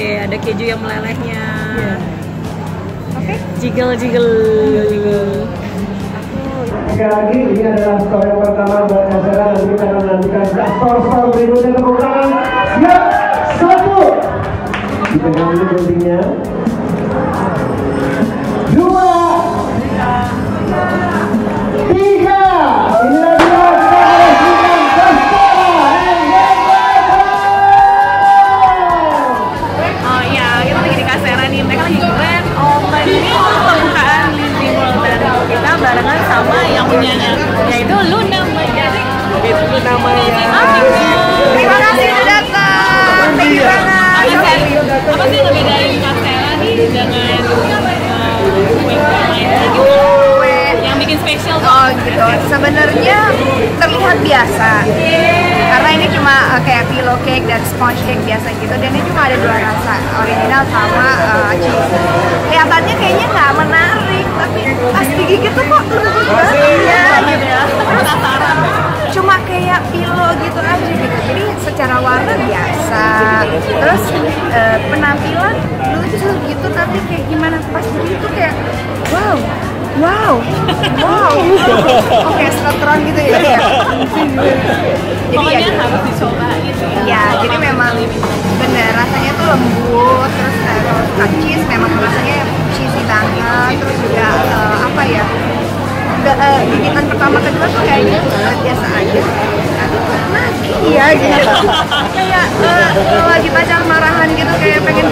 ada keju yang melelehnya. Oke. Jiggle. Sekali lagi, ini adalah skor yang pertama buat Asera. Nanti kita akan menantikan skor berikutnya. Tepuk tangan. Siap, 1. Dipegang dulu guntingnya. 2, 3. Inilah dia kita meresmikan Kastora. Oh iya, kita lagi di Kasera nih. Mereka lagi grand opening pembukaan Living World dan kita barengan sama yang punyanya, yaitu Luna Maya. Itu namanya. Terima kasih sudah datang. Thank you banget. Apa sih yang ngebedain Kasera nih dengan kue lain gitu? Yang bikin spesial tuh? Oh gitu. Sebenarnya terlihat biasa. Karena ini cuma kayak pillow cake dan sponge cake biasa gitu, dan ini cuma ada 2 rasa, original sama cheese. Kelihatannya kayaknya nggak menarik, tapi pas digigit tuh kok lembut banget ya gitu ya. Penasaran. Cuma kayak pillow gitu aja gitu. Jadi secara warna biasa. Terus penampilan lucu gitu, tapi kayak gimana pas begitu kayak wow. Oke, skotron gitu ya. Jadi Pokoknya ya, harus dicoba gitu ya. ya, jadi memang bener rasanya tuh lembut, terus suka cheese, memang rasanya cheesy banget, terus juga apa ya, gigitan pertama kedua tuh kayaknya biasa aja, lagi ya gitu, kayak lagi pacar marahan gitu, kayak pengen